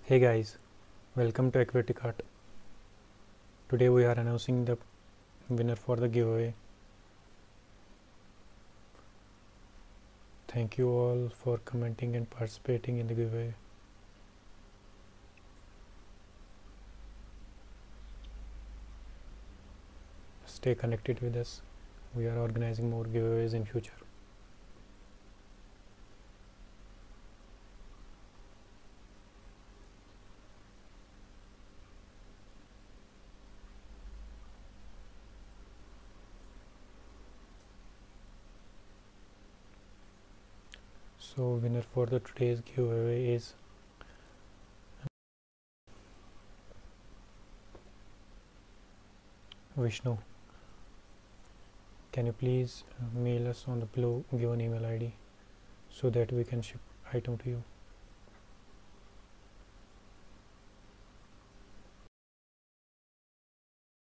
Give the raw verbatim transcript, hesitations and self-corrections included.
Hey guys, welcome to Aquatic Art. Today we are announcing the winner for the giveaway. Thank you all for commenting and participating in the giveaway. Stay connected with us. We are organizing more giveaways in future. So winner for the today's giveaway is Vishnu. Can you please uh, mail us on the below given email I D so that we can ship item to you?